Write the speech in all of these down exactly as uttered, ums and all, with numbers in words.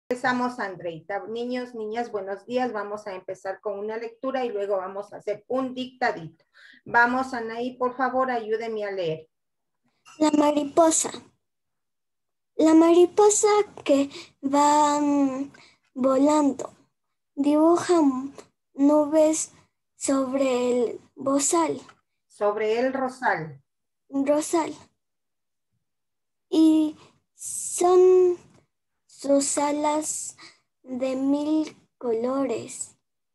Empezamos, Andreita. Niños, niñas, buenos días. Vamos a empezar con una lectura y luego vamos a hacer un dictadito. Vamos, Anaí, por favor, ayúdeme a leer. La mariposa. La mariposa que va um, volando dibuja nubes sobre el bozal. Sobre el rosal. Rosal. Y son sus alas de mil colores.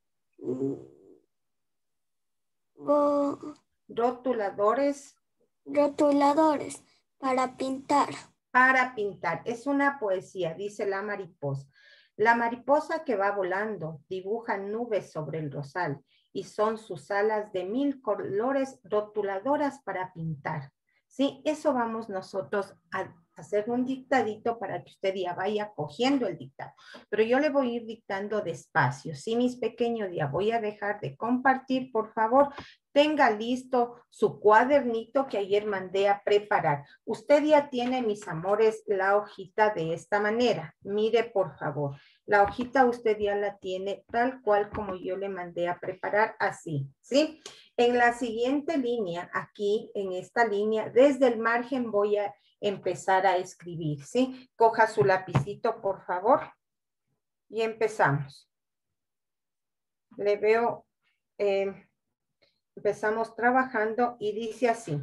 Bo Rotuladores. Rotuladores para pintar. Para pintar. Es una poesía, dice la mariposa. La mariposa que va volando dibuja nubes sobre el rosal y son sus alas de mil colores rotuladoras para pintar. Sí, eso vamos nosotros a hacer un dictadito para que usted ya vaya cogiendo el dictado. Pero yo le voy a ir dictando despacio. Sí, mis pequeños, ya voy a dejar de compartir, por favor. Tenga listo su cuadernito que ayer mandé a preparar. Usted ya tiene, mis amores, la hojita de esta manera. Mire, por favor. La hojita usted ya la tiene tal cual como yo le mandé a preparar, así, ¿sí? En la siguiente línea, aquí en esta línea, desde el margen voy a empezar a escribir, ¿sí? Coja su lapicito, por favor. Y empezamos. Le veo... Eh, Empezamos trabajando y dice así.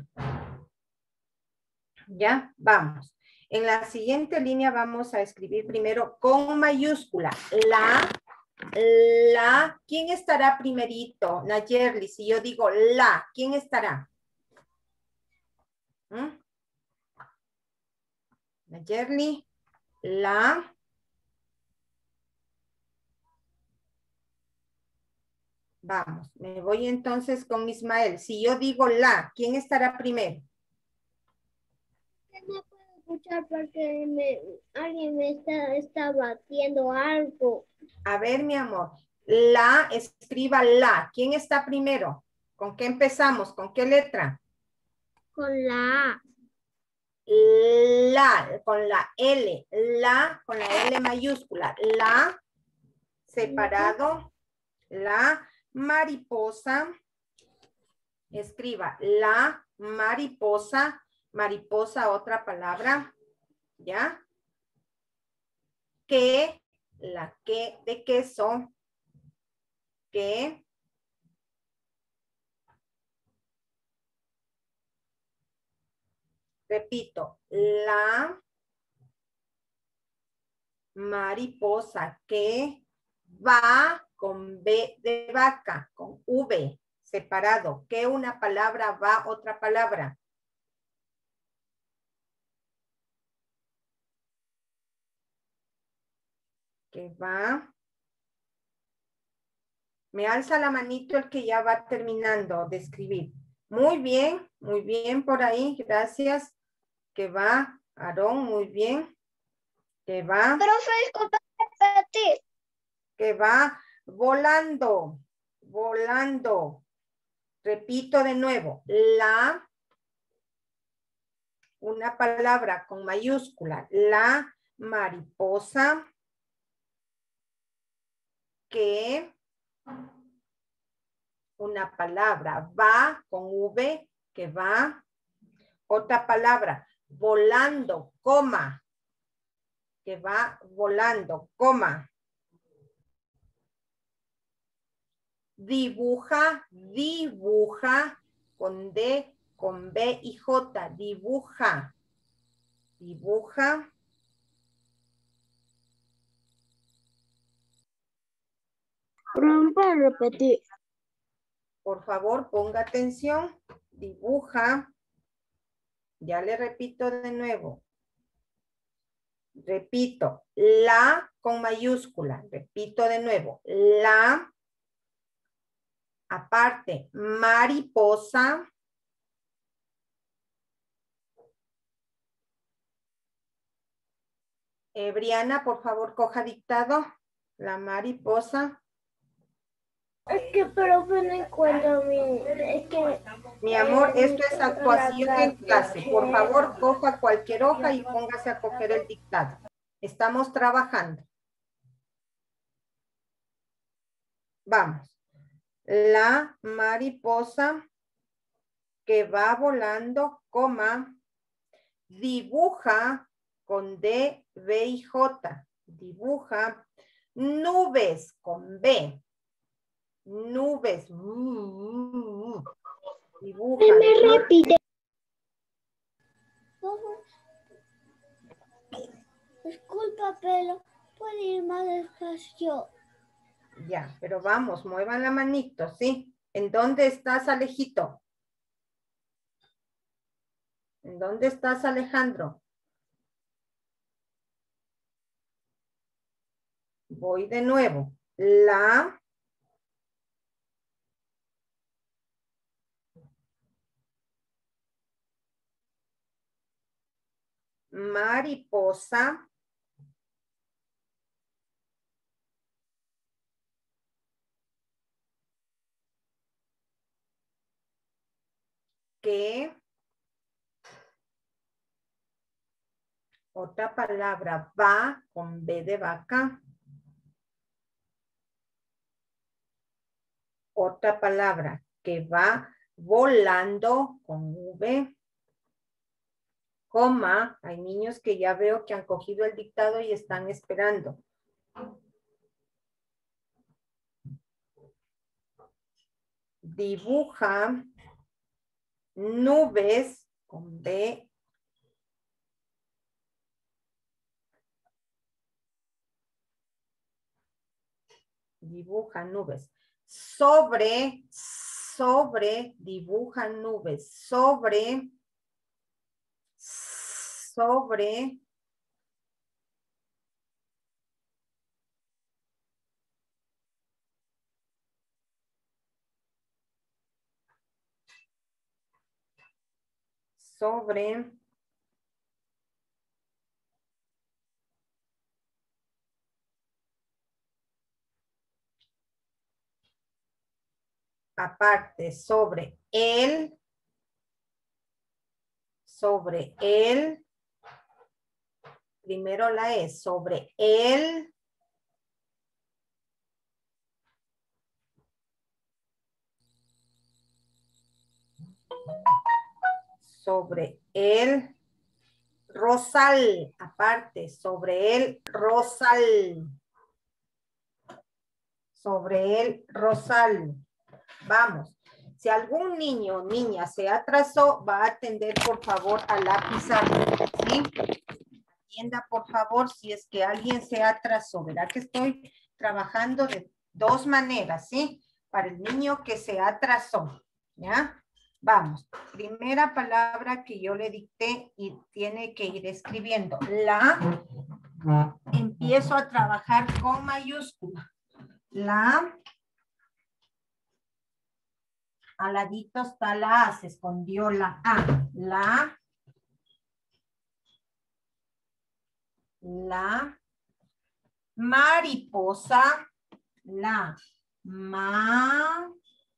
Ya, vamos. En la siguiente línea vamos a escribir primero con mayúscula. La, la. ¿Quién estará primerito? Nayerli, si yo digo la, ¿quién estará? ¿Mm? Nayerli, la. Vamos, me voy entonces con Ismael. Si yo digo la, ¿quién estará primero? No puedo escuchar porque me, alguien me está, está batiendo algo. A ver, mi amor. La, escriba la. ¿Quién está primero? ¿Con qué empezamos? ¿Con qué letra? Con la A. La, con la L. La, con la L mayúscula. La, separado. La mariposa. Escriba la mariposa. Mariposa, otra palabra. ¿Ya? Que, la que de queso. Que. Repito, la mariposa que va con B de vaca, con V, separado. ¿Qué una palabra va otra palabra? Que va. Me alza la manito el que ya va terminando de escribir. Muy bien, muy bien por ahí, gracias. Que va, Aarón, muy bien. Que va. Profe, disculpa repetir. Que va volando, volando. Repito de nuevo, la, una palabra con mayúscula, la mariposa que, una palabra, va con V, que va, otra palabra, volando, coma, que va volando, coma. Dibuja, dibuja, con D, con B y J, dibuja, dibuja. Profe, repetir. Por favor, ponga atención, dibuja. Ya le repito de nuevo. Repito, la con mayúscula. Repito de nuevo, la. Aparte, mariposa. Eh, Briana, por favor, coja dictado. La mariposa. Es que, profe, no encuentro mi... Es que... Mi amor, esto es actuación en clase. Por favor, coja cualquier hoja y póngase a coger el dictado. Estamos trabajando. Vamos. La mariposa que va volando, coma, dibuja con D, B y J. Dibuja nubes con B. Nubes. Dibuja. Me repite. Disculpa, pero puede ir más despacio. Ya, pero vamos, muevan la manito, ¿sí? ¿En dónde estás, Alejito? ¿En dónde estás, Alejandro? Voy de nuevo. La mariposa que otra palabra va con B de vaca. Otra palabra que va volando con V. Coma, hay niños que ya veo que han cogido el dictado y están esperando. Dibuja nubes con B. Dibuja nubes. Sobre, sobre, dibuja nubes. Sobre, sobre. Sobre. Aparte, sobre él, sobre él, primero la E, sobre él, sobre él, rosal, aparte, sobre él, rosal, sobre él, rosal. Vamos. Si algún niño o niña se atrasó, va a atender por favor a la pizarra, ¿sí? Atienda por favor si es que alguien se atrasó. Verá que estoy trabajando de dos maneras, ¿sí? Para el niño que se atrasó, ¿ya? Vamos. Primera palabra que yo le dicté y tiene que ir escribiendo. La. Empiezo a trabajar con mayúscula. La. Al ladito está la A, se escondió la A. La, la mariposa, la mariposa.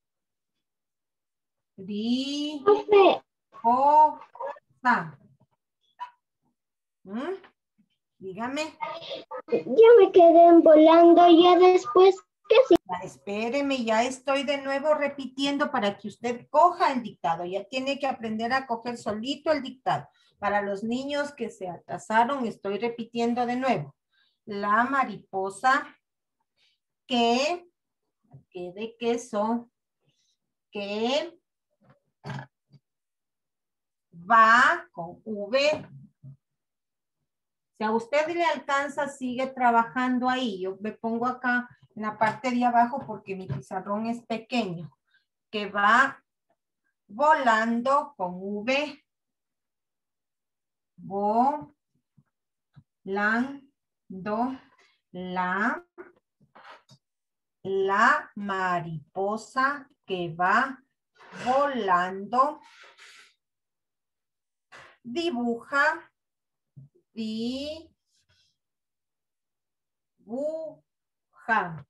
¿Mm? Dígame. Ya me quedé volando, ya después, ¿qué sí? Espéreme, ya estoy de nuevo repitiendo para que usted coja el dictado. Ya tiene que aprender a coger solito el dictado. Para los niños que se atrasaron, estoy repitiendo de nuevo. La mariposa que, que de queso, que va con V. Si a usted le alcanza, sigue trabajando ahí. Yo me pongo acá en la parte de abajo porque mi pizarrón es pequeño. Que va volando con V. Volando la, la mariposa que va volando. Dibuja. Dibuja.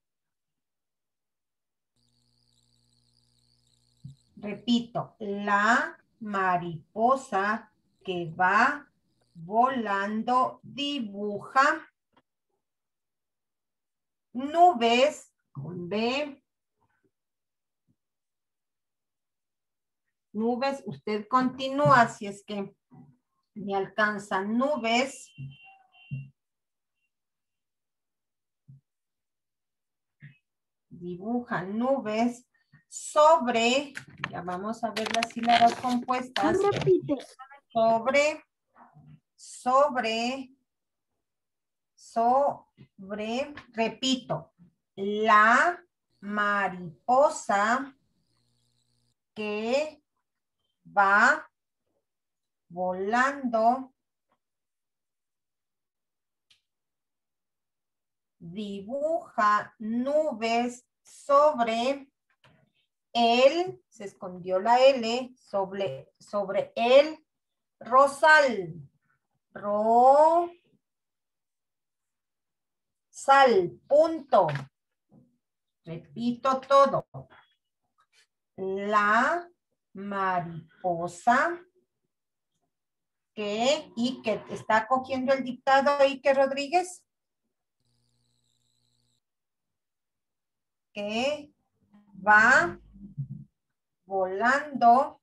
Repito, la mariposa que va volando dibuja nubes con B, Nubes, usted continúa si es que me alcanzan nubes. Dibuja nubes sobre, ya vamos a ver las sílabas compuestas. Repite. Sobre, sobre, sobre, repito, la mariposa que va volando dibuja nubes sobre el, se escondió la L, sobre, sobre el rosal. Rosal, punto. Repito todo. La mariposa que, y que está cogiendo el dictado, Ike Rodríguez. Que va volando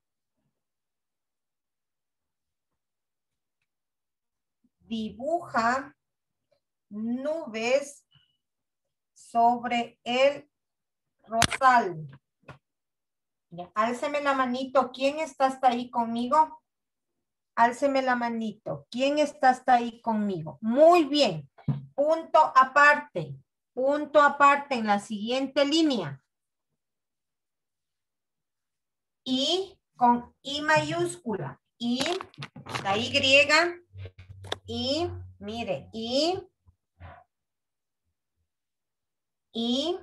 dibuja nubes sobre el rosal. Ya, álceme la manito. ¿Quién está hasta ahí conmigo? Álceme la manito. ¿Quién está hasta ahí conmigo? Muy bien. Punto aparte. Punto aparte en la siguiente línea. Y con I mayúscula. Y, la Y. Y, mire, Y. Y.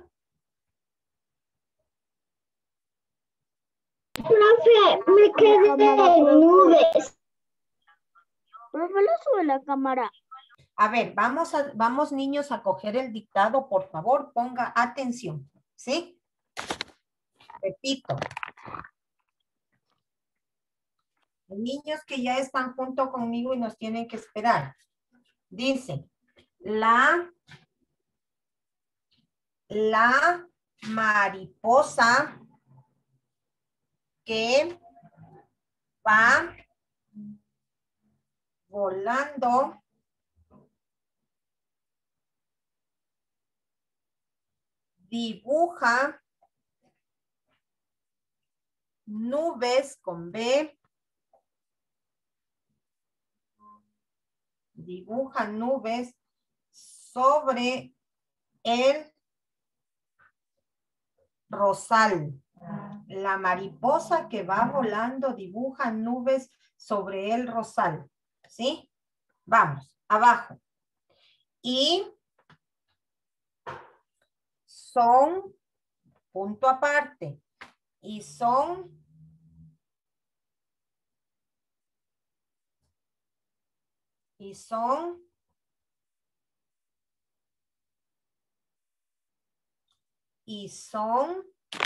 Profe, me quedé en nubes. Profe, le sube la cámara. A ver, vamos, a, vamos niños a coger el dictado, por favor, ponga atención, ¿sí? Repito. Niños que ya están junto conmigo y nos tienen que esperar. Dice, la, la mariposa que va volando dibuja nubes con B, dibuja nubes sobre el rosal. La mariposa que va volando dibuja nubes sobre el rosal. ¿Sí? Vamos, abajo. Y son, punto aparte, y son y son y son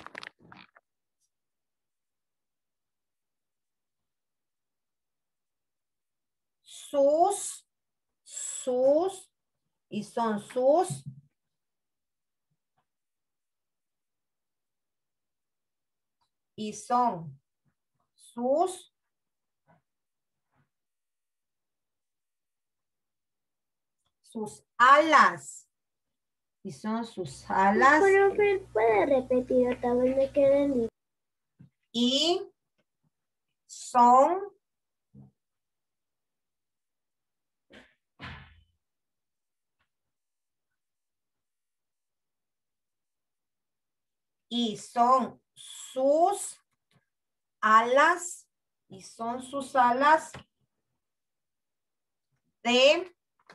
sus, sus, y son sus y son sus sus alas y son sus alas. Profe, ¿puede repetir otra vez? Me quedé en Y son y son sus alas y son sus alas de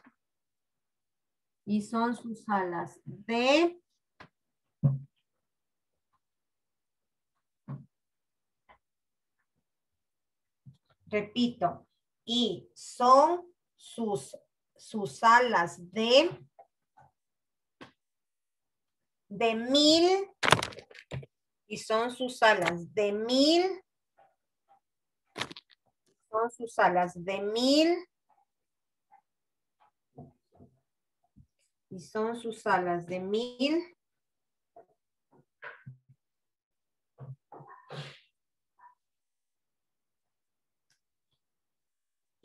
y son sus alas de repito, y son sus sus alas de de mil y son sus alas de mil son sus alas de mil y son sus alas de mil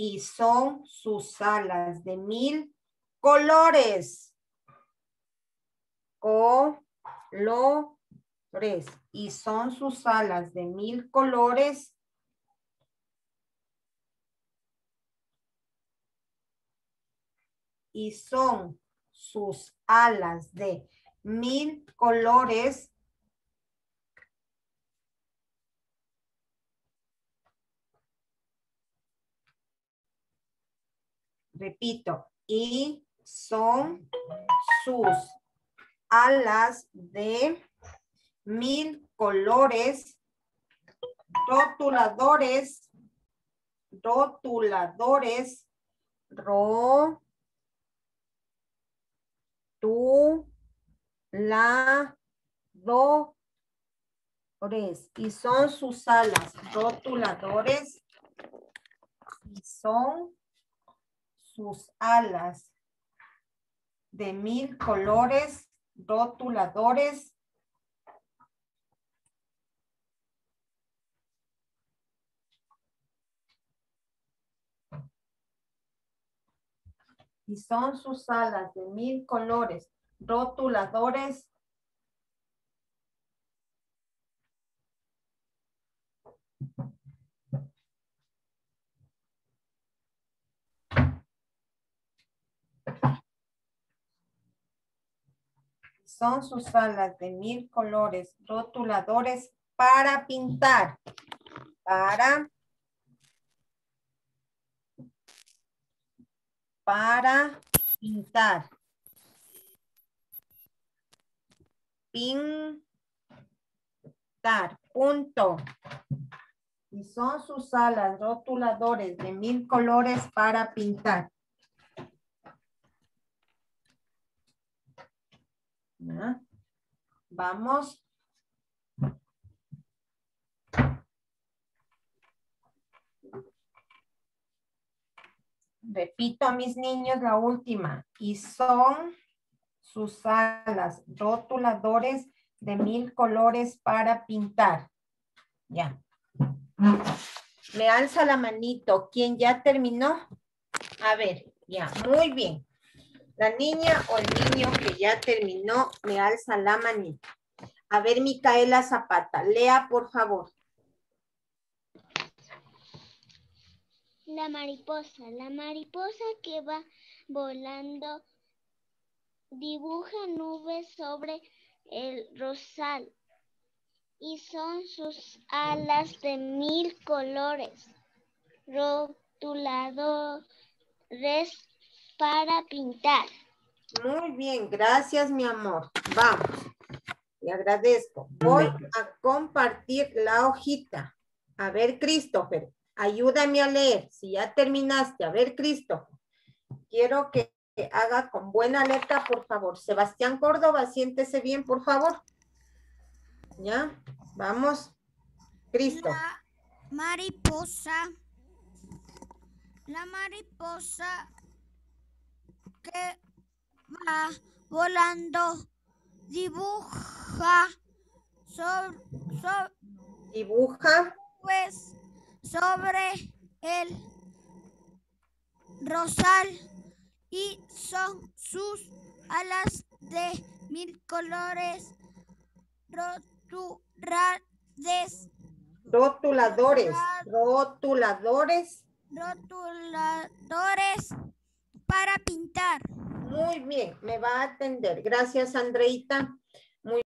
y son sus alas de mil colores. Colores. Y son sus alas de mil colores. Y son sus alas de mil colores. Repito, y son sus alas de mil colores, rotuladores, rotuladores, ro, tu, la, do, y son sus alas rotuladores y son sus alas de mil colores rotuladores y son sus alas de mil colores rotuladores son sus alas de mil colores rotuladores para pintar, para, para pintar, pintar, punto. Y son sus alas rotuladores de mil colores para pintar. ¿Ya? Vamos. Repito a mis niños la última. Y son sus alas rotuladores de mil colores para pintar. Ya. Me alza la manito. ¿Quién ya terminó? A ver, ya, muy bien. La niña o el niño que ya terminó me alza la manito. A ver, Micaela Zapata, lea por favor. La mariposa, la mariposa que va volando dibuja nubes sobre el rosal y son sus alas de mil colores, rotuladores para pintar. Muy bien, gracias mi amor. Vamos, le agradezco. Voy a compartir la hojita. A ver, Christopher, ayúdame a leer. Si ya terminaste, a ver, Christopher. Quiero que haga con buena letra, por favor. Sebastián Córdoba, siéntese bien, por favor. ¿Ya? Vamos. Cristo. La mariposa, la mariposa que va volando dibuja sobre, sobre, Dibuja. pues, sobre el rosal y son sus alas de mil colores rotuladores Rotuladores. Rotuladores. rotuladores para pintar. Muy bien, me va a atender. Gracias, Andreita. Muy